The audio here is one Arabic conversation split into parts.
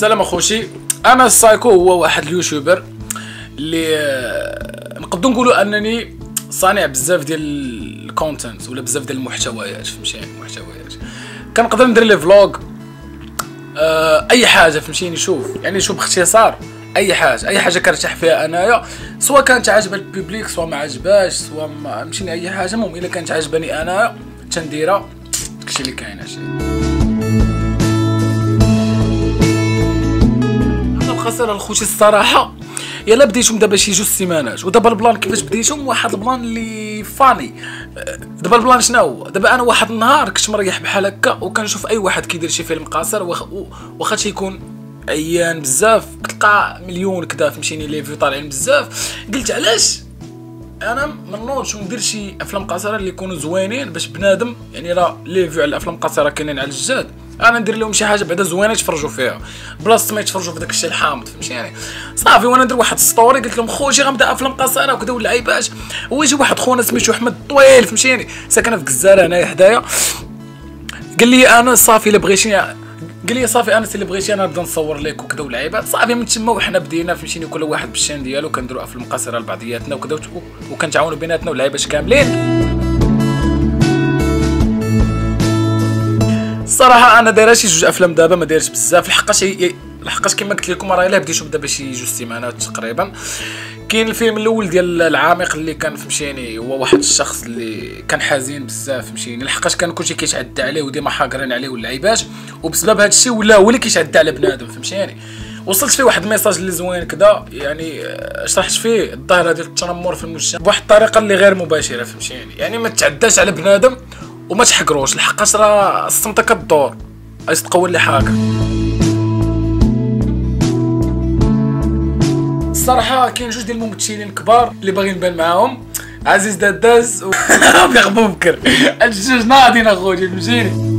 السلام اخوشي. انا السايكو هو واحد اليوتيوبر اللي نقدر نقولوا انني صانع بزاف ديال الكونتنت ولا بزاف ديال المحتويات، فهمتيني؟ المحتويات كنقدر ندير لي فلوغ، اي حاجه، فهمتيني؟ شوف باختصار اي حاجه كنرتاح فيها انايا، سواء كانت عاجبه البوبليك سواء ما عجباش سواء ما فهمتيني، اي حاجه المهم الا كانت عاجباني انايا تنديرها. داكشي اللي كاين. خسر الخوتي الصراحه يلا بديتهم دابا شي 2 سيمانات، ودابا البلان كيفاش بديتهم واحد البلان اللي فاني. دابا البلان شنو هو؟ دابا انا واحد النهار كنت مريح بحال هكا وكنشوف اي واحد كيدير شي فيلم قاصر واخا تيكون عيان بزاف كتلقى مليون كدا، فهمتيني؟ لي فيو طالعين بزاف. قلت علاش انا ما نوضش وندير شي افلام قصيره اللي يكونوا زوينين باش بنادم، يعني راه لي فيو على الافلام القصيره كاينين على الجاد، انا ندير لهم شي حاجه بعدا زوينه يتفرجوا فيها بلاصه ما يتفرجوا في داك الشيء الحامض، فهمتيني؟ صافي وانا ندير واحد ستوري قلت لهم خوتي غنبدا افلام قصيره وكذا واللعيبات. هو يجي واحد خونا سميتو احمد طويل، فهمتيني؟ ساكن في كزاره هنايا حدايا، قال لي انا صافي الا بغيتيني، قال لي صافي انا اللي بغيتي انا نبدا نصور لك وكذا واللعيبات. صافي من تما وحنا بدينا، فهمتيني؟ كل واحد بالشان ديالو كنديروا افلام قصيره لبعضياتنا وكذا وكنتعاونوا بيناتنا واللعيبات كاملين. الصراحه انا دايره شي 2 افلام دابا، ما دايرش بزاف لحقاش كما قلت لكم راه الا بديتو دابا شي 2 سيمانات تقريبا. كاين الفيلم الاول ديال العامق اللي كان، فهمتيني؟ هو واحد الشخص اللي كان حزين بزاف، فهمتيني؟ لحقاش كان كلشي كيتعدى عليه وديما حاقرين عليه واللعيبات، وبسبب هذا الشيء ولا هو اللي كيتعدى على بنادم، فهمتيني؟ وصلت فيه واحد الميساج اللي زوين كذا، يعني شرحت فيه الظاهره ديال التنمر في المجتمع بواحد الطريقه اللي غير مباشره، فهمتيني؟ يعني ما تعداش على بنادم وما تحقروش، لحقاش راه الصمته كدور تقول لي حاجه. الصراحه كاين 2 ديال الممثلين كبار اللي باغي نبان معاهم، عزيز داداز ورفيق بوبكر. الجوج ناضين اخوتي، فهمتيني؟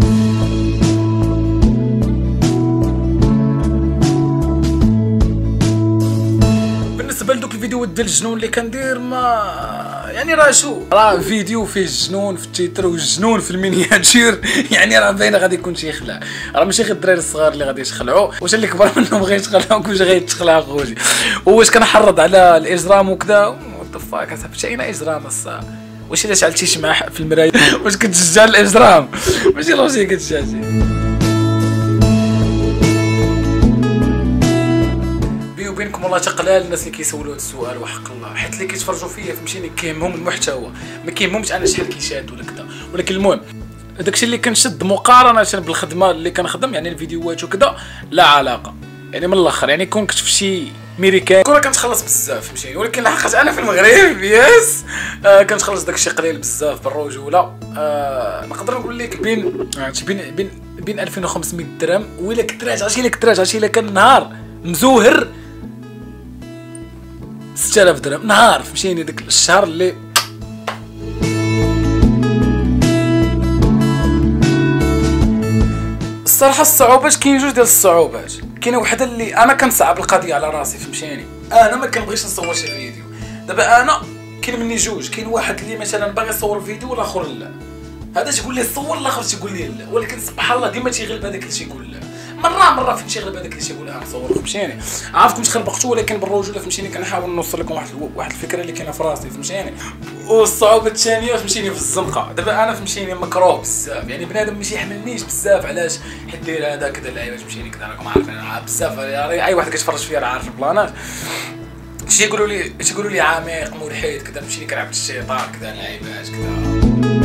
بالنسبه لدوك الفيديوهات ديال الجنون اللي كندير، ما يعني راه فيديو فيه الجنون في التيتر والجنون في المينياتير، يعني راه باينه غادي يكون شي خلع، راه ماشي غير الدراري الصغار اللي غادي يتخلعوا، واش اللي كبر منهم غيتخلعوا واش غيتخلع اخوتي؟ واش كنحرض على الاجرام وكذا؟ وات فاك اصاحبي، اين اجرام الصاحبي؟ واش الا شعلتي شمع في المرايه واش كتشجع الاجرام؟ ماشي لوجيك هادشي. بينكم والله تقلال الناس اللي كيسولوا هذا السؤال وحق الله، حيت اللي كيتفرجوا فيا، فهمتيني؟ كيهمهم المحتوى، ما كيهمهمش انا شحال كيشاد ولا كذا. ولكن المهم داكشي اللي كنشد مقارنه بالخدمه اللي كنخدم، يعني الفيديوهات وكذا لا علاقه، يعني من الاخر يعني كون كنت في شي ميريكان كون كنتخلص بزاف، فهمتيني؟ ولكن لحقاش انا في المغرب ياس كنتخلص داكشي قليل بزاف بالرجوله. نقدر نقول لك بين 2500 درهم ولا كثرات عرفتي الا كان نهار مزوهر 6000 درهم نهار، فهمتيني؟ داك الشهر اللي الصراحه الصعوبات كاين 2 ديال الصعوبات. كاينه وحده اللي انا كنصعب القضيه على راسي، فهمتيني؟ انا ما كنبغيش نصور شي فيديو. دابا انا كاين مني 2، كاين واحد اللي مثلا باغي يصور فيديو والاخر لا، هذا تيقول لي صور الاخر تيقول لي لا، ولكن سبحان الله ديما تيغلب هذاك اللي تيقول لا. مره فهمتي غير هذاك اللي تيقول نصور، فهمتيني؟ عرفتكم تخربقتوا، ولكن بالرجوله فهمتيني كنحاول نوصل لكم واحد الفكره اللي كاينه في راسي، فهمتيني؟ والصعوبه الثانيه فهمتيني في الزنقه. دابا انا فهمتيني مكروه بزاف، يعني بنادم ماشي يحملنيش بزاف، علاش؟ حيت داير هذا كذا اللعيبه، فهمتيني؟ كذا راكم عارفين بزاف، اي واحد كيتفرج فيا راه عارف البلانات. تيقولوا لي عميق ملحد كذا، فهمتيني؟ كنعبد الشيطان كذا اللعيبات كذا.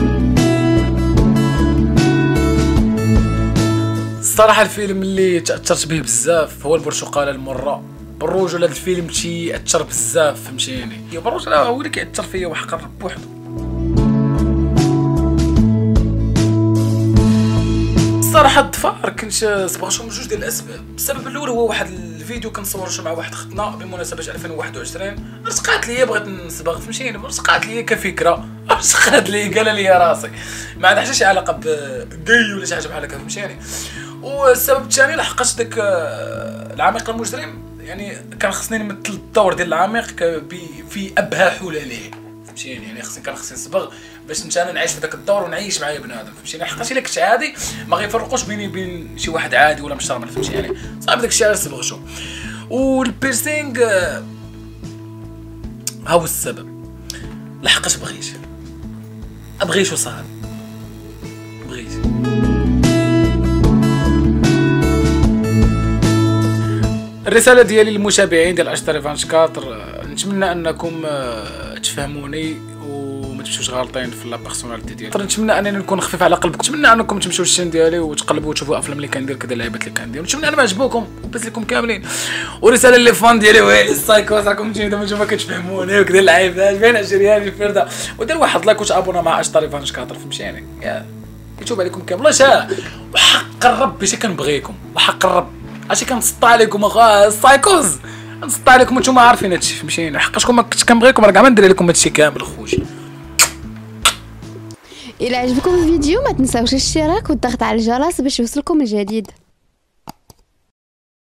الصراحه الفيلم اللي تاثرت به بزاف هو البرتقاله المره. بالرجوله هذا الفيلم تيأثر بزاف، فهمتيني؟ بالرجوله هو اللي كيأثر فيا وحق الرب بوحدو. الصراحه الظفار كنت صبغتهم 2 ديال الاسباب. السبب الاول هو واحد الفيديو كنصورته مع واحد ختنا بمناسبه 2021، رزقات ليا بغيت نصبغ، فهمتيني؟ رزقات ليا كفكره، رزقات ليا قال لي راسي، ما عندها حتى شي علاقه بدي ولا شي حاجه بحال هكا، فهمتيني؟ والسبب الثاني لحقاش داك العميق المجرم، يعني كان خصني نمثل الدور ديال العميق في ابهى حلاله، فهمتيني؟ يعني خصني نصبغ باش انت انا نعيش في ذاك الدور ونعيش معايا بنادم، فهمتيني؟ حقاش الا كنت عادي ما غيفرقوش بيني وبين شي واحد عادي ولا مشرب، فهمتيني؟ صافي داك الشيء علاش صبغتو. والبيرسينغ ها هو السبب، لحقاش بغيت وصافي بغيت. الرساله ديالي للمتابعين ديال اشتري 24، نتمنى انكم تفهموني وما تمشوش غالطين في لا بيرسوناليتي ديالي. نتمنى انني نكون خفيف على قلبكم، نتمنى انكم تمشيو للشين ديالي وتقلبوا وتشوفوا افلام اللي كندير كذا، لعيبات اللي كندير، نتمنى انا ما عجبوكم وبس لكم كاملين. ورساله لي فان ديالي ويلي السايكوز، راكم تجيو دابا نتوما كتفهموني وكذا اللعيبات بين 20 الفرده، ودير واحد لايك وتابونا مع اشتري 24 فهمتيني؟ يتوب عليكم كامل والله. وحق الرب باش كنبغيكم، وحق الرب اش كنسطى عليكم اخا السايكوز، نسطى عليكم وانتم عارفين هادشي فهمتيني؟ حقاش ما كنت كنبغيكم راه كاع ما ندير لكم هادشي كامل خوتي. إلا عجبكم الفيديو ما تنساوش الاشتراك والضغط على الجرس باش يوصلكم الجديد.